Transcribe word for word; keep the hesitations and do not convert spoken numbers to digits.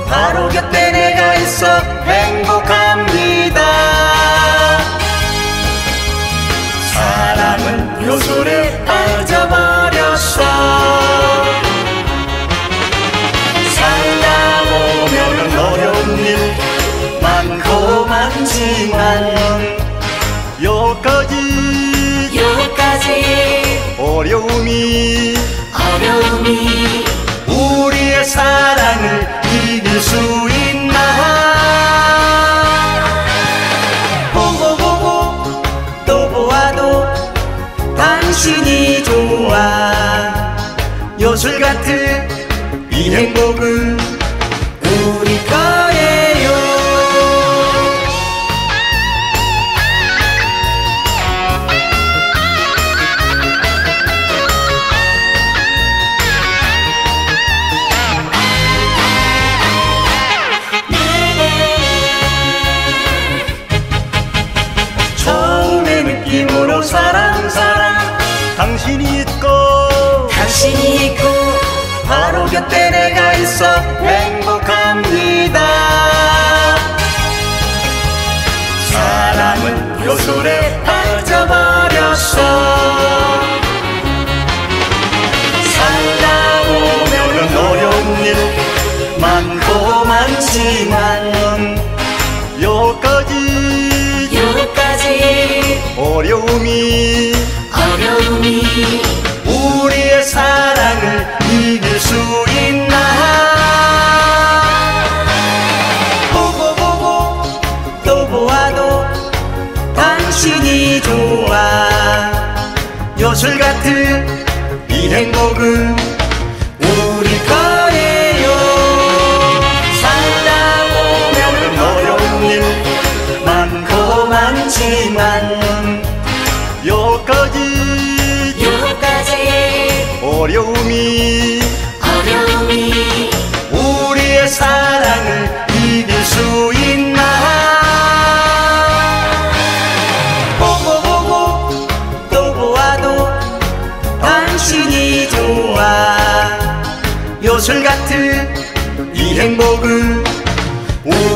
바로 곁에 내가 있어 행복합니다. 사랑은 요술에 빠져버렸어. 살다 보면은 어려운 일 많고 많지만 여기까지 여기까지 어려움이 어려움이 우리의 사랑을 이길 수 있나. 보고 보고 또 보아도 당신이 좋아. 요술 같은 이 행복은 우리 거예요. 처음의 느낌으로 사랑 사랑 당신이 있고 당신이 있고 바로 곁에 내가 있어 행복합니다. 사랑은 요술에 빠져버렸어. 살다 보면은 어려운 일 많고 많지만 여기까지 여기까지 어려움이 어려움이 우리의 사랑을 이길 수 있나. 보고 보고 또 보아도 당신이 좋아. 요술 같은 이 행복은 우리 거예요. 살다 보면 어려운 일 많고 많지만 여기까지 여기까지 어려움이 어려움이 우리의 사랑을 이길 수 있나. 보고 보고 또 보아도 당신이 좋아. 요술 같은 이 행복은 우리